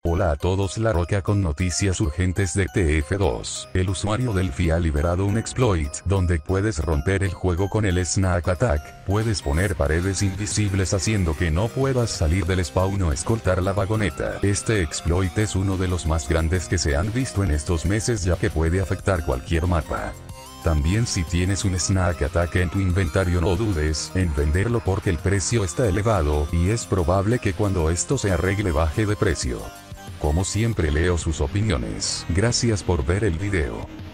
Hola a todos, La Roca con noticias urgentes de TF2. El usuario Delphi ha liberado un exploit donde puedes romper el juego con el Snack Attack. Puedes poner paredes invisibles haciendo que no puedas salir del spawn o escoltar la vagoneta. Este exploit es uno de los más grandes que se han visto en estos meses, ya que puede afectar cualquier mapa. También, si tienes un Snack Attack en tu inventario, no dudes en venderlo porque el precio está elevado y es probable que cuando esto se arregle baje de precio. Como siempre, leo sus opiniones. Gracias por ver el video.